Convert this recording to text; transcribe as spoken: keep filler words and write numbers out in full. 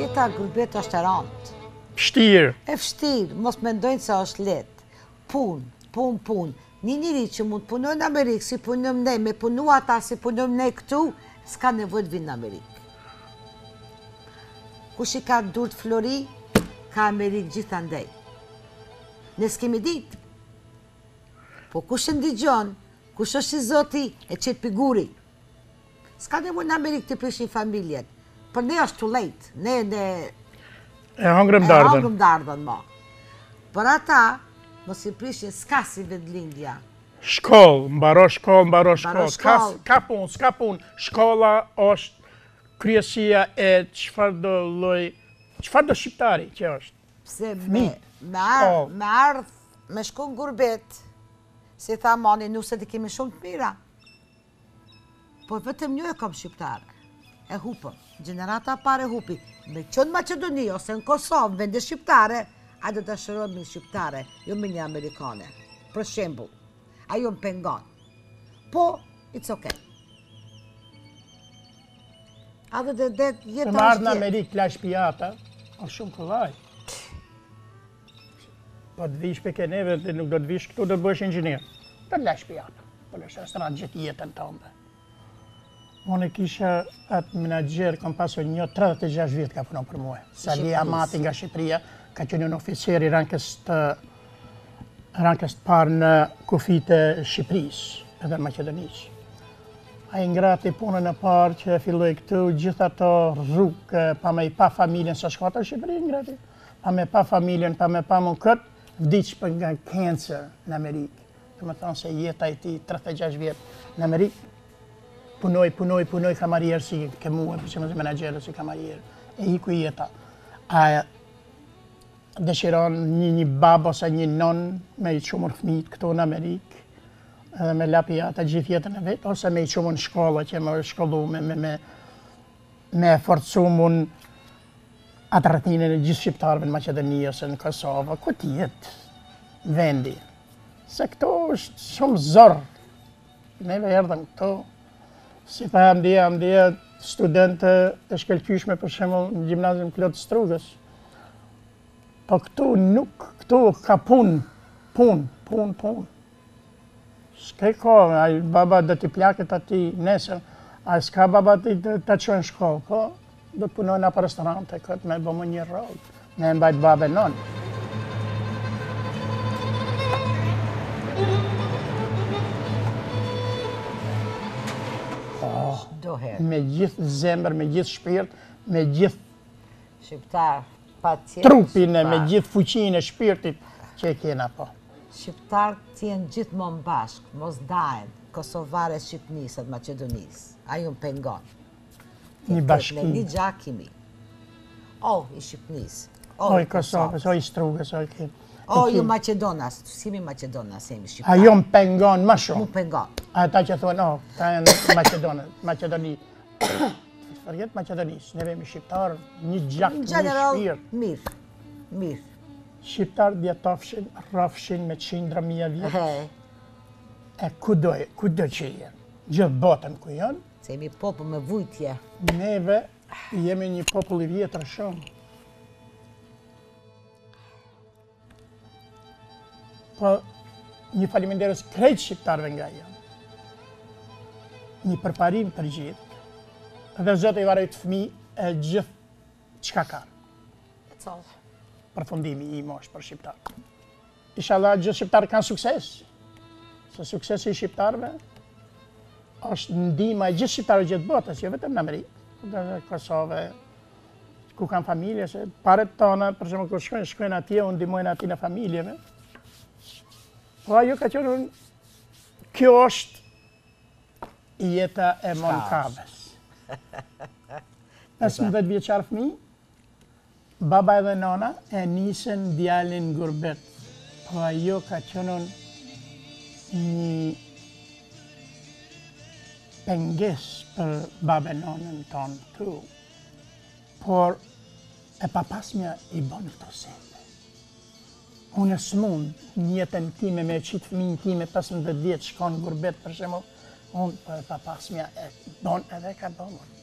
Jeta gurbet është e rëndë. Vështirë. E vështirë, mos mendojnë se është lehtë. Punë, punë, punë. Një njëri që mund punoj në Amerikë, si punojmë ne, me punu ata si punojmë ne këtu, s'ka nevojë të vinë në Amerikë. Kush i ka dur të flori, ka Amerikë gjithandej. Ne s'kemi ditë. Po kush e ndigjon, kush është i zoti, e qëtë piguri. S'ka nevojë në Amerikë të prishin familjen. Për ne është too late. Ne ne E hëngrëm e dardën. hëngrëm dardën, ma. Për ata, mos i prishin s'ka si vendlindja. Shkollë, mbaro shkollë, mbaro Mbaro shkollë. Ka, shkollë. ka punë, s'ka punë. Shkolla është kryesia e çfarë do lloj, çfarë do shqiptari që është. Pse me, Fmi. me, ar, Po. me ardh, me shku në gurbet, si tha mani, nuse të kemi shumë të mira. Po vetëm një e kam shqiptare. E hupëm. Gjenerata pare hupi. Me qënë Macedoni ose në Kosovë, vende shqiptare, a do të shërojmë një shqiptare, jo me një Amerikane. Për shembull, ajo më pengon. Po, it's okay. A dhe dhe dhe Të jetë marrë në është jetë. Amerikë lash pijata, është shumë kollaj. Po të vish për neve, dhe nuk do të vish këtu, do të bësh inxhinier. Do të lash pijata, po lëshë restoran gjithë jetën tënde. Unë e kisha atë menaxher, kam pasur një tridhjetë e gjashtë vjet ka punon për mua. Sali Amati nga Shqipëria, ka qenë një oficer i rankës të rankës të parë në kufijtë e Shqipërisë edhe Maqedonisë. Ai ngrati punën e parë që filloi këtu, gjithë ato rrugë, pa me i pa familjen sa shkota në Shqipëri, ngrati. Pa me pa familjen, pa me pa më këtë, vdiq për nga cancer në Amerikë. Të më thonë se jeta e tij tridhjetë e gjashtë vjet në Amerikë. Punoj, punoj, punoj kamarierë si ke mua, për që më zi menagerë si kamarierë. E iku jeta. A dëshiron një një babë ose një non me i qumur fëmijët këtu në Amerikë, edhe me lapi ata gjithë jetën e vetë, ose me i qumur në shkolla që më shkollu me me me me forcu mun atë rrethinën e gjithë shqiptarëve në Maqedoni ose në Kosovë, ku t'jetë vendi. Se këto është shumë zorë. Neve erdhëm këto. Si tha mdija, mdija studentë të shkelqyshme për shembull në gjimnazium Klot Strugës. Po këtu nuk, këtu ka punë, punë, punë, punë. S'ke kohë, ai baba do t'i plaket ati nesër, ai s'ka baba ti të ta çojnë shkollë, po do të punojnë në restorante këtë me bëmë një rrogë, me mbajt babë non. Doherë. Me gjithë zemër, me gjithë shpirt, me gjithë Shqiptar, pa tjetë. trupin e me gjithë fuqinë e shpirtit që e kena po. Shqiptar t'jenë gjithmonë bashkë, mos dajen, Kosovare Shqipnisë dhe Macedonisë. Ajo më pengon. Një bashkim. Një gjakimi. O, i Shqipnisë. O i Kosovës, o i Strugës, o i këtë. O, ju Macedonas, s'jemi Macedonas, jemi Shqiptar. Ajo më pengon më shumë. Mu pengon. Ata që thonë, o, ta janë Macedonë, Macedoni. Përjet Macedonisë, neve jemi shqiptarë, një gjak, Në një general, shpirt. mirë, mirë. Shqiptarë djetofshin, rrafshin me qindra mija vjetë. He, E ku do, ku do që jenë? Gjithë botën ku janë, se jemi popull me vujtje. neve jemi një popull i vjetër shumë. Po, një faleminderes krejt shqiptarëve nga janë. Një përparim për gjithë. Dhe Zotë i varoj të fëmi e gjithë qka ka. That's all. Përfundimi i mosh për shqiptarë. Inshallah gjithë shqiptarë kanë sukses. Se suksesi i shqiptarëve është ndihma e gjithë shqiptarëve gjithë botës, jo vetëm në Amerikë, dhe në Kosovë, ku kanë familje, se paret tona, për shembull kur shkojnë, shkojnë atje, unë ndihmojnë atje në familjeve. Po ajo ka qenë, kjo është jeta e Monkabës. pesëmbëdhjetë vjeçar fëmijë, baba edhe nona e nisën djalin gurbet. Po ajo ka qenë një penges për babën nonën tonë këtu. Por e papasmja i bën këto sende. Unë s'mund njëtën time me qitë fëmijën time pesëmbëdhjetë vjeç shkon gurbet për shembull, unë po e papasmja e bën edhe ka bënë.